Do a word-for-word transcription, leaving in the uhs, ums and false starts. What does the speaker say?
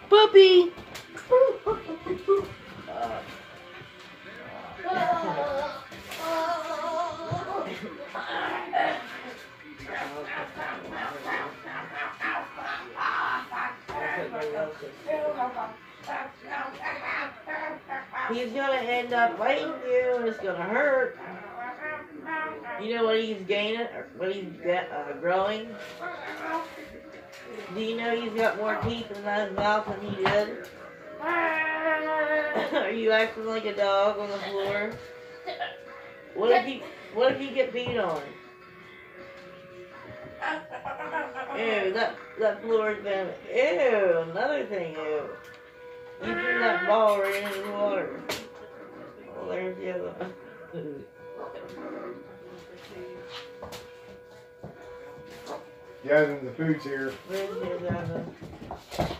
Puppy! He's gonna end up biting you and it's gonna hurt. You know what he's gaining, or what he's get, uh, growing? Do you know he's got more teeth in his mouth than he did? Are you acting like a dog on the floor? What if you, what if you get beat on? Ew, that, that floor's been, ew, another thing, ew. You threw that ball right into the water. Well, there's the other one. Yeah, the food's here. Where's the other one?